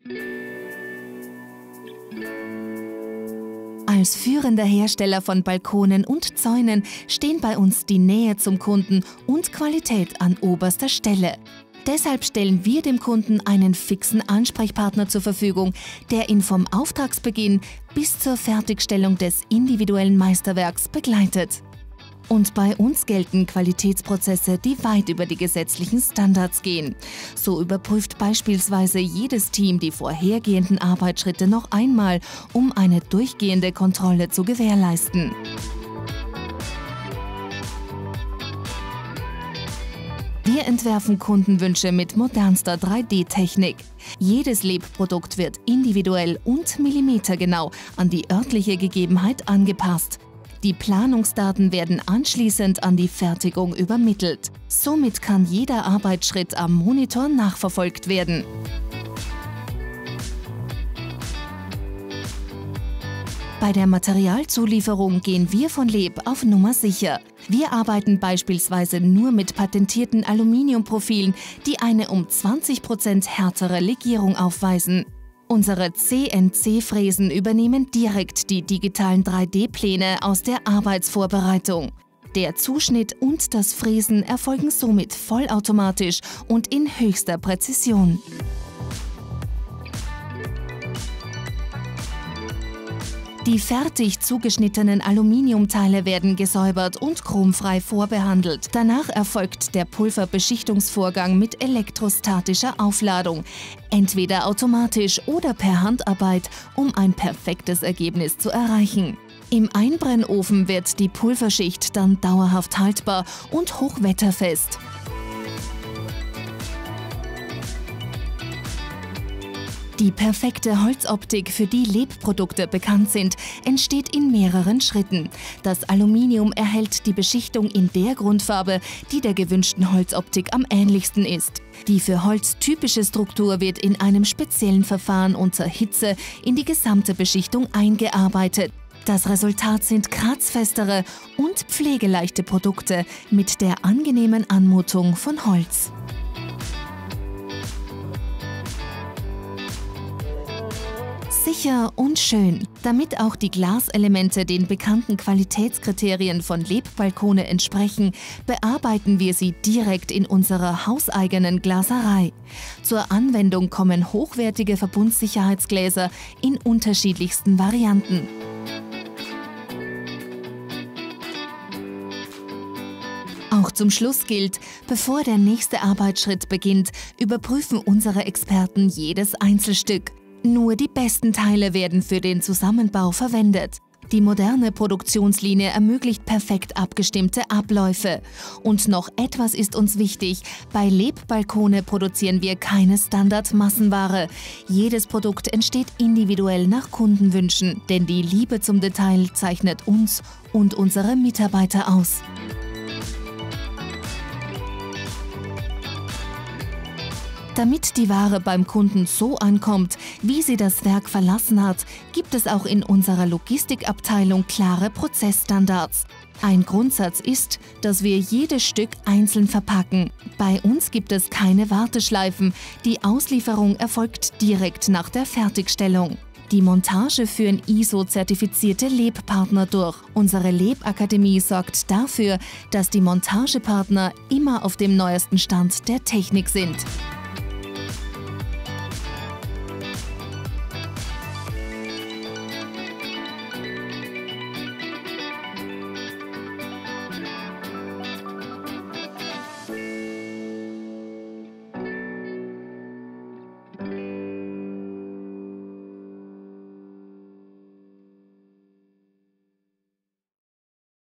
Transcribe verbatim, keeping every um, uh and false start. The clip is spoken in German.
Als führender Hersteller von Balkonen und Zäunen stehen bei uns die Nähe zum Kunden und Qualität an oberster Stelle. Deshalb stellen wir dem Kunden einen fixen Ansprechpartner zur Verfügung, der ihn vom Auftragsbeginn bis zur Fertigstellung des individuellen Meisterwerks begleitet. Und bei uns gelten Qualitätsprozesse, die weit über die gesetzlichen Standards gehen. So überprüft beispielsweise jedes Team die vorhergehenden Arbeitsschritte noch einmal, um eine durchgehende Kontrolle zu gewährleisten. Wir entwerfen Kundenwünsche mit modernster drei D Technik. Jedes Lebprodukt wird individuell und millimetergenau an die örtliche Gegebenheit angepasst. Die Planungsdaten werden anschließend an die Fertigung übermittelt. Somit kann jeder Arbeitsschritt am Monitor nachverfolgt werden. Bei der Materialzulieferung gehen wir von Leb auf Nummer sicher. Wir arbeiten beispielsweise nur mit patentierten Aluminiumprofilen, die eine um zwanzig Prozent härtere Legierung aufweisen. Unsere C N C-Fräsen übernehmen direkt die digitalen drei D Pläne aus der Arbeitsvorbereitung. Der Zuschnitt und das Fräsen erfolgen somit vollautomatisch und in höchster Präzision. Die fertig zugeschnittenen Aluminiumteile werden gesäubert und chromfrei vorbehandelt. Danach erfolgt der Pulverbeschichtungsvorgang mit elektrostatischer Aufladung, entweder automatisch oder per Handarbeit, um ein perfektes Ergebnis zu erreichen. Im Einbrennofen wird die Pulverschicht dann dauerhaft haltbar und hochwetterfest. Die perfekte Holzoptik, für die Lebprodukte bekannt sind, entsteht in mehreren Schritten. Das Aluminium erhält die Beschichtung in der Grundfarbe, die der gewünschten Holzoptik am ähnlichsten ist. Die für Holz typische Struktur wird in einem speziellen Verfahren unter Hitze in die gesamte Beschichtung eingearbeitet. Das Resultat sind kratzfestere und pflegeleichte Produkte mit der angenehmen Anmutung von Holz. Sicher und schön. Damit auch die Glaselemente den bekannten Qualitätskriterien von Lebbalkone entsprechen, bearbeiten wir sie direkt in unserer hauseigenen Glaserei. Zur Anwendung kommen hochwertige Verbundsicherheitsgläser in unterschiedlichsten Varianten. Auch zum Schluss gilt, bevor der nächste Arbeitsschritt beginnt, überprüfen unsere Experten jedes Einzelstück. Nur die besten Teile werden für den Zusammenbau verwendet. Die moderne Produktionslinie ermöglicht perfekt abgestimmte Abläufe. Und noch etwas ist uns wichtig: Bei Lebbalkone produzieren wir keine Standardmassenware. Jedes Produkt entsteht individuell nach Kundenwünschen, denn die Liebe zum Detail zeichnet uns und unsere Mitarbeiter aus. Damit die Ware beim Kunden so ankommt, wie sie das Werk verlassen hat, gibt es auch in unserer Logistikabteilung klare Prozessstandards. Ein Grundsatz ist, dass wir jedes Stück einzeln verpacken. Bei uns gibt es keine Warteschleifen, die Auslieferung erfolgt direkt nach der Fertigstellung. Die Montage führen I S O-zertifizierte Lebpartner durch. Unsere Lebakademie sorgt dafür, dass die Montagepartner immer auf dem neuesten Stand der Technik sind.